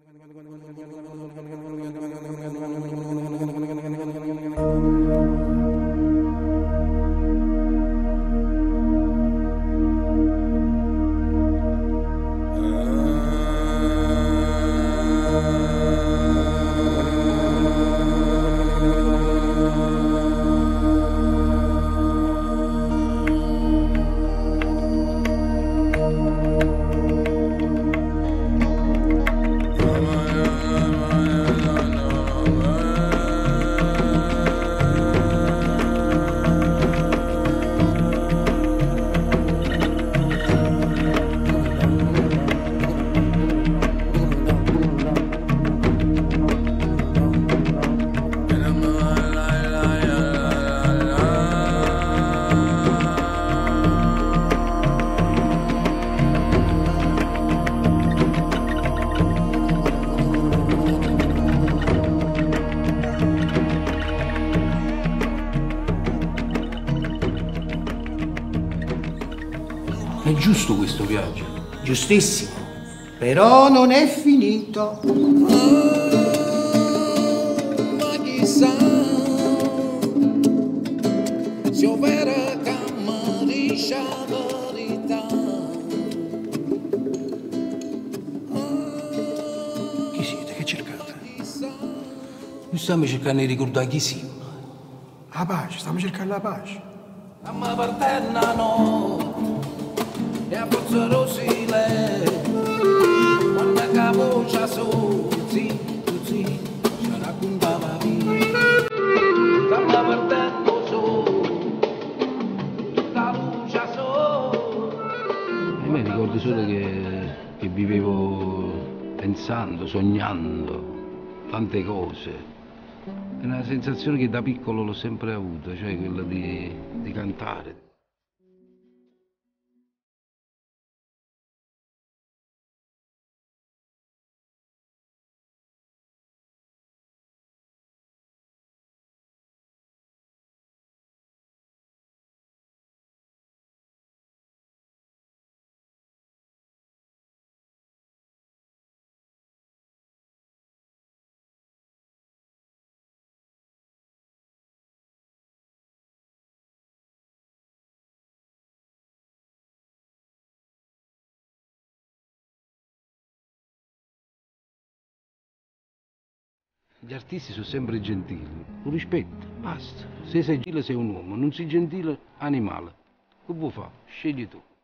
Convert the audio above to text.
È giusto questo viaggio? Giustissimo, però non è finito. Ma chissà se ho vera camariscia verità. Chi siete? Che cercate? Noi stiamo cercando di ricordare chi siamo. La pace, stiamo cercando la pace. A me partennano e a forza rosile quando capo c'ha su così ci raccontava via a me partendo su tutta luce su. A me ricordo solo che vivevo pensando, sognando tante cose. È una sensazione che da piccolo l'ho sempre avuta, cioè quella di cantare. Gli artisti sono sempre gentili, lo rispetto, basta. Se sei gentile sei un uomo, non sei gentile, animale. Che vuoi fare? Scegli tu.